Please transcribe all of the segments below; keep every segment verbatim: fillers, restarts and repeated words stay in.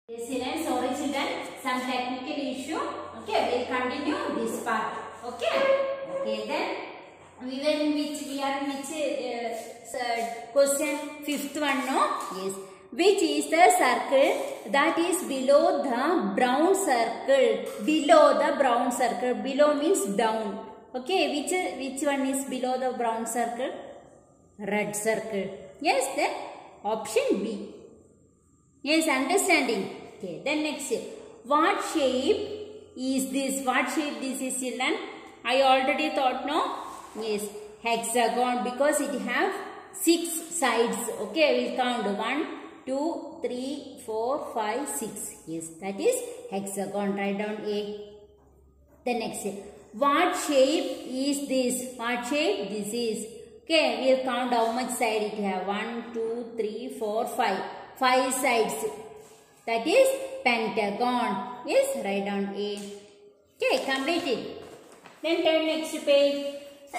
Yes, children, sorry children, some technical issue. Okay, we'll continue this part. Okay, okay. Then we were in which we are in which uh, question fifth one. No, yes. Which is the circle that is below the brown circle? Below the brown circle. Below means down. Okay, which which one is below the brown circle? Red circle. Yes, then option B. Yes, understanding. Okay, then next, what shape is this? What shape this is, children? I already thought, no? Yes, hexagon, because it have six sides. Okay, we'll count one, two, three, four, five, six. Yes, that is hexagon. Write down A. The next, what shape is this? What shape this is? Okay, we'll count how much side it have. One, two, three, four, five. Five sides. That is pentagon. Yes, write down A. Okay, completed. Then turn next page.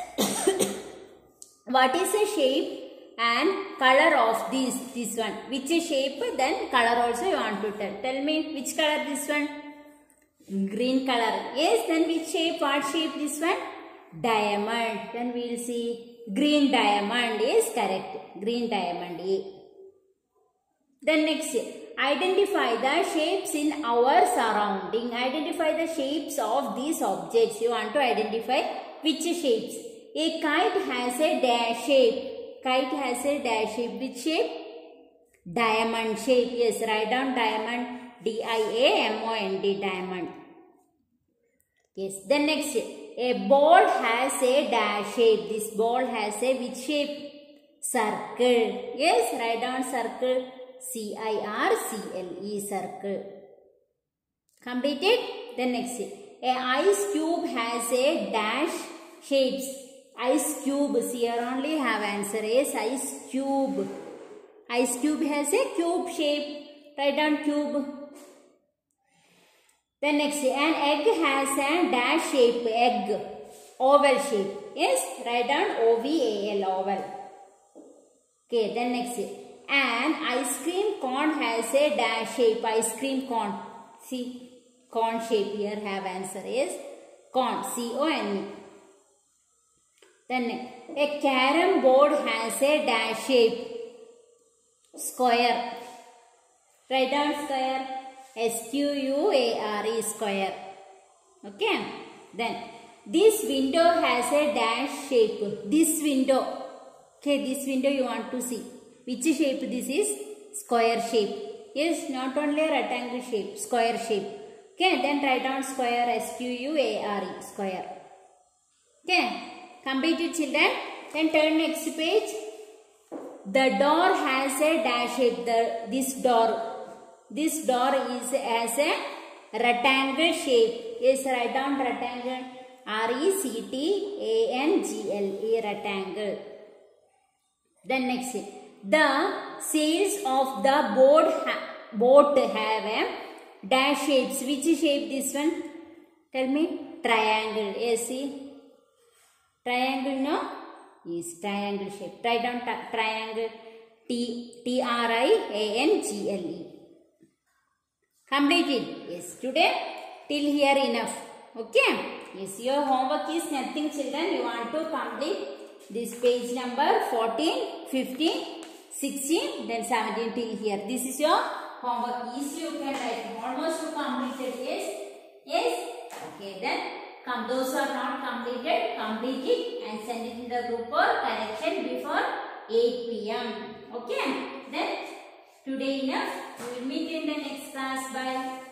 What is the shape and color of this? This one. Which is shape? Then color also you want to tell. Tell me which color this one? Green color. Yes, then which shape? What shape this one? Diamond. Then we will see green diamond is correct. Green diamond A. Then next, identify the shapes in our surrounding. Identify the shapes of these objects. You want to identify which shapes. A kite has a dash shape. Kite has a dash shape. Which shape? Diamond shape. Yes, write down diamond. D I A M O N D, diamond. Yes, then next, a ball has a dash shape. This ball has a which shape? Circle. Yes, write down circle. C I R C L E, circle. Completed? Then next, a ice cube has a dash shapes. Ice cube, here only have answer is ice cube. Ice cube has a cube shape. Write down cube. Then next, an egg has a dash shape, egg, oval shape. Yes, write down O V A L, oval. Okay, then next, an ice cream cone has a dash shape, ice cream cone. See, cone shape here have answer is cone, C O N E. Then a carom board has a dash shape, square. Write down square, S Q U A R E, square. Okay. Then this window has a dash shape, this window. Okay, this window you want to see. Which shape this is? Square shape. Yes, not only a rectangle shape, square shape. Okay, then write down square, S Q U A R E, square. Okay, completed children. Then turn next page. The door has a dash shape. The, this door. This door is as a rectangle shape. Yes, write down rectangle. R E C T A N G L E, rectangle. Then next, the sails of the boat, ha boat have a dash shapes. Which shape this one? Tell me. Triangle. Yes, see. Triangle, no? Yes, triangle shape. Write down triangle. T, T R I A N G L E. Completed. Yes, today till here enough. Okay. Yes, your homework is nothing, children. You want to complete this page number fourteen, fifteen, sixteen, then seventeen till here. This is your homework. Easy you can write. Almost you completed. Yes? Yes? Okay, then come. Those who are not completed, complete it and send it in the group for correction before eight P M Okay? Then today enough. We will meet in the next class. Bye.